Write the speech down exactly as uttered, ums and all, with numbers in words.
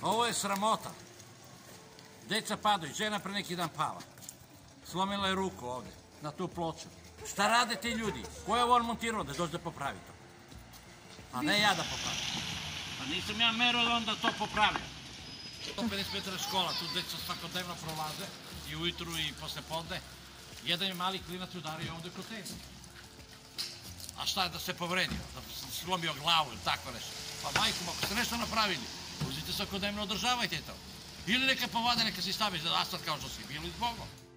Ovo je sramota. Deca padaju, žena pre neki dan pala. Slomila je ruku ovde, na tu ploču. Šta rade ti ljudi? Ko je ovo montirao da dođe da popravi to? A ne ja da popravim. Pa nisam ja merao da onda to popravim. sto pedeset metara škola, tu deca svakodnevno prolaze, i ujutru i posle podne. Jedan je mali klinac udario ovde kod tebe. A šta je da se povredio, da se slomio glavu ili tako nešto? Pa majkom, ako ste nešto napravili, uzite svakodnevno, održavajte to. Ili neka povade, neka si stavi za asfalt kao što si bili zbogom.